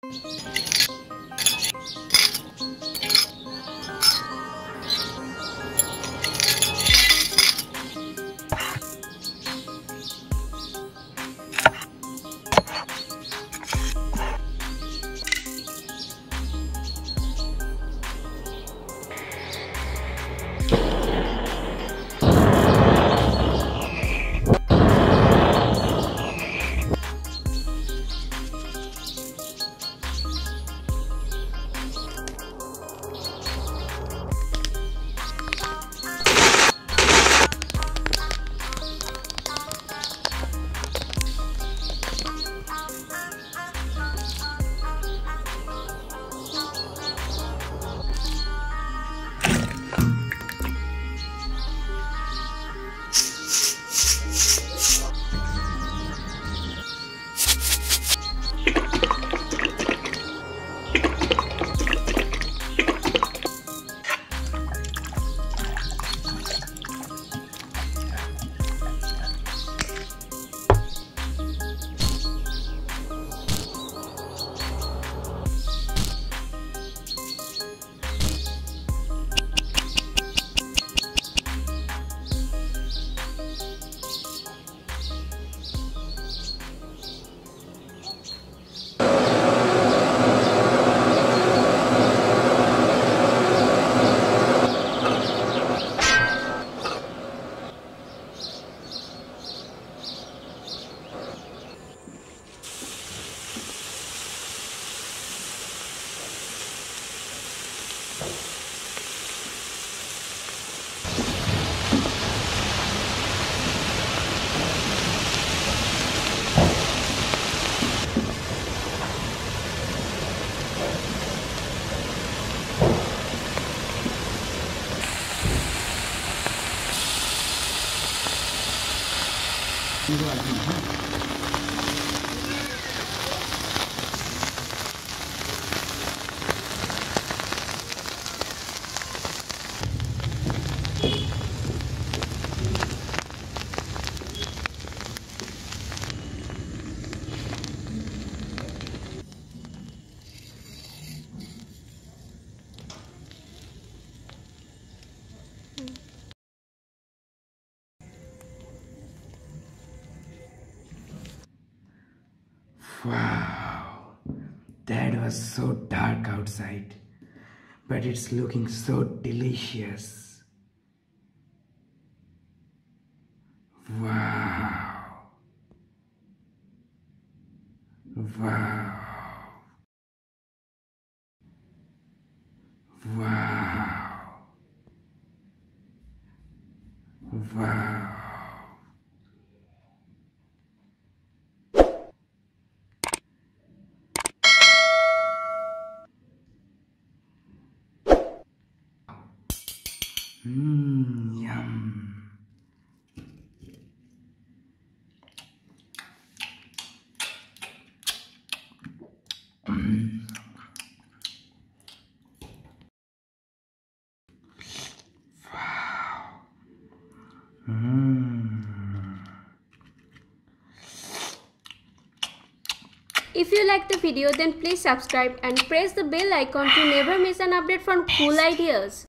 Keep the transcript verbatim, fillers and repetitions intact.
Wow, that was so dark outside, but it's looking so delicious. Wow, wow, wow, wow. Mmm, yum. Mm. Wow. Mm. If you like the video, then please subscribe and press the bell icon to never miss an update from cool ideas.